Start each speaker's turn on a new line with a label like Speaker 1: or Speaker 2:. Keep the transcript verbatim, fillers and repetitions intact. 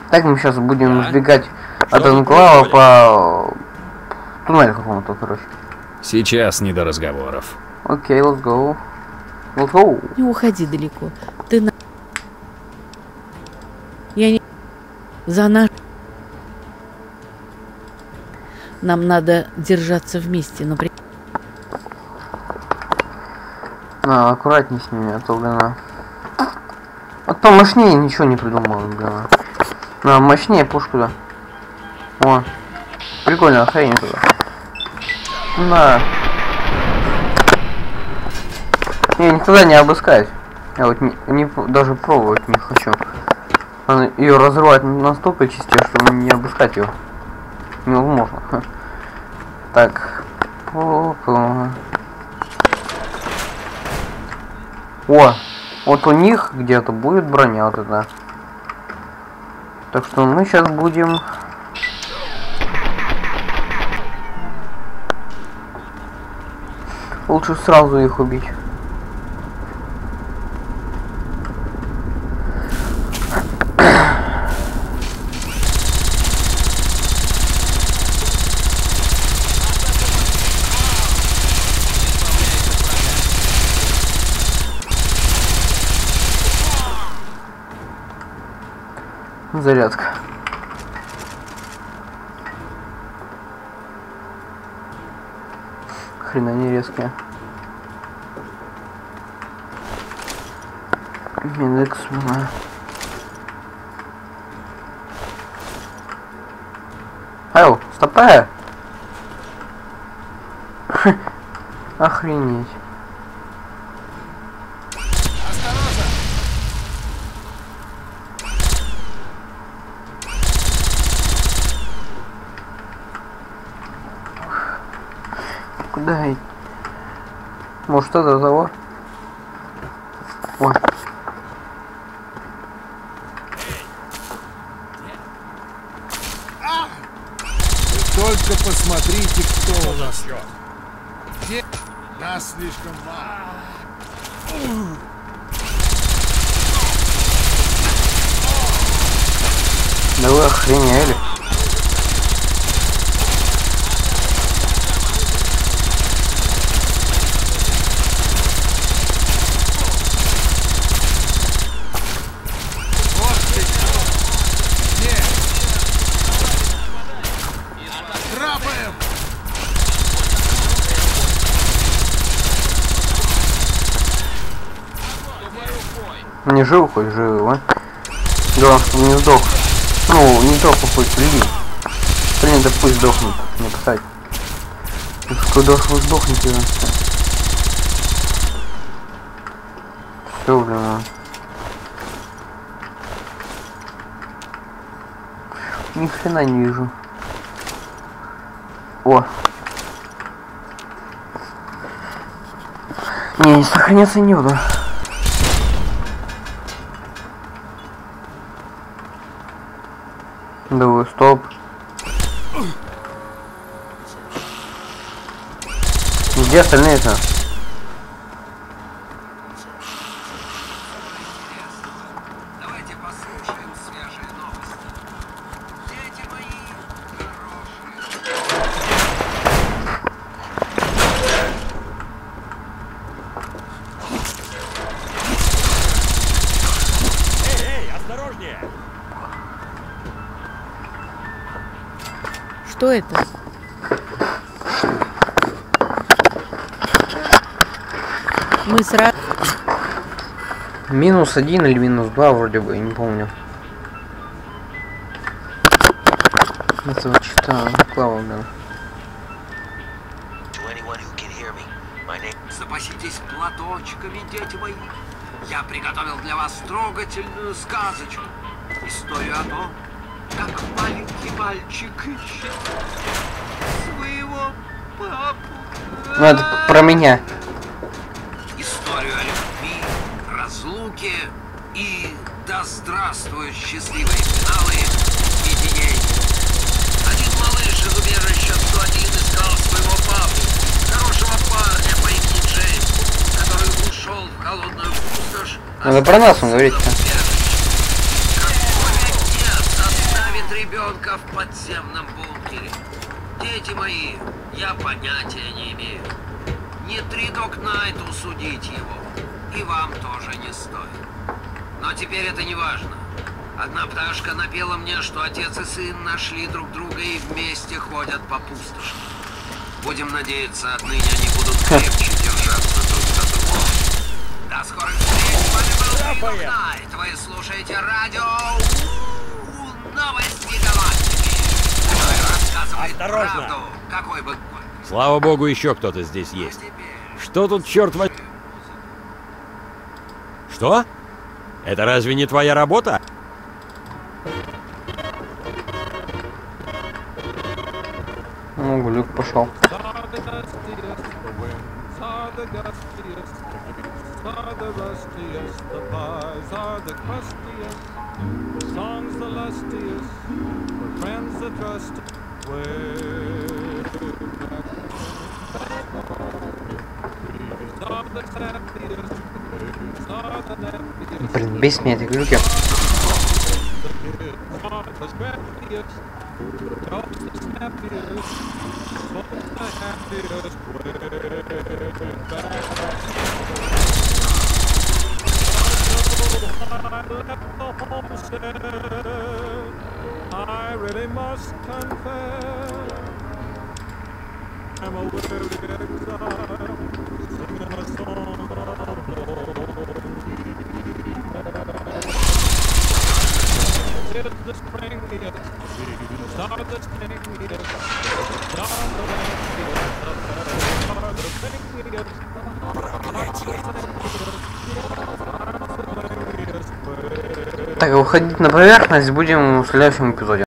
Speaker 1: Так мы сейчас будем сбегать от анклава по туннелю какому-то, короче.
Speaker 2: Сейчас не до разговоров.
Speaker 1: Окей, let's go. Let's go.
Speaker 3: Не уходи далеко. Ты на... Я не... За наш... Нам надо держаться вместе, но при...
Speaker 1: На, аккуратней с ними, а то, блин, а... А то мощнее ничего не придумал, блин. На, мощнее пушку, да. О, прикольно, охренеть туда. На. Я никогда не обыскаюсь. Я вот не, не даже пробовать не хочу. Ее разрывать настолько частей, что не обыскать ее невозможно. Так. О, вот у них где-то будет броня вот эта. Так что мы сейчас будем... Лучше сразу их убить. Зарядка. Хрена не резкая. Индекс мана. Ау, стопэ! Охренеть. Куда? Может, это того? Ой.
Speaker 4: Только посмотрите, кто у нас. Где? Нас слишком мало.
Speaker 1: Да вы охренели. Не жив, хоть жив, а? Да, чтобы не сдох. Ну, не сдох, хоть люди. Принято, пусть сдохнут. Не писать. Когда ж вы сдохнете? Все, блин. Ни хрена не вижу. О. Не, не сохраняться не буду. Да вы, стоп. Где остальные-то?
Speaker 5: Давайте послушаем свежие новости. Дети мои хорошие.
Speaker 6: Эй, эй, осторожнее!
Speaker 3: Что это? Мы сразу...
Speaker 1: Минус один или минус два вроде бы, я не помню. Это вот что-то Клава, да.
Speaker 5: Запаситесь платочками, дети мои. Я приготовил для вас трогательную сказочку. Историю о том, как маленький мальчик ищет своего папу.
Speaker 1: Ну это про меня.
Speaker 5: Историю о любви, разлуке и да здравствуют счастливые финалы единения. Один малыш из убежища сто один искал своего папу, хорошего парня по имени Джеймс, который ушел в холодную пустошь.
Speaker 1: Это про нас он говорит.
Speaker 5: Какой отец ребенка в подземном бункере. Дети мои, я понятия не имею. Не три Док Найту судить его. И вам тоже не стоит. Но теперь это не важно. Одна пташка напела мне, что отец и сын нашли друг друга и вместе ходят по пустоши. Будем надеяться, отныне они будут крепче держаться друг за друга. До скорых встреч, с вами был Док Найт. Вы слушаете радио Новости Галактики, которое рассказывает
Speaker 6: Осторожно.
Speaker 5: правду, какой бы...
Speaker 6: Слава богу, еще кто-то здесь есть. Что тут, черт возьми? Что? Это разве не твоя работа?
Speaker 1: Ну, глюк пошел. Блин, бесит меня эти глюки.
Speaker 7: I really must confess, I'm a weary exile, singing a song of love. It's the spring, yes, these are the spring, yes, these are the land, yes, the spring, yes,
Speaker 1: Так, выходить на поверхность будем в следующем эпизоде.